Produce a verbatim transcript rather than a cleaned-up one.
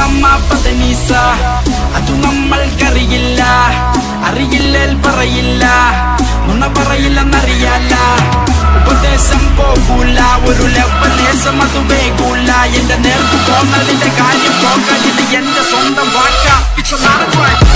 ഗമ പദനിസ അതു നമ്മൾക്കറിയില്ല അറിയില്ലേൽ പറയില്ല നുണ പറയില്ലെന്നറിയാല ഉപദേശം പോകൂല ഒരു ലെവലേശം അത് വേകൂല എന്റെ നേർക്ക് പോന്നതിന്റെ കാര്യം പോകാൻ ഇത് എന്റെ സ്വന്തം വാക്ക.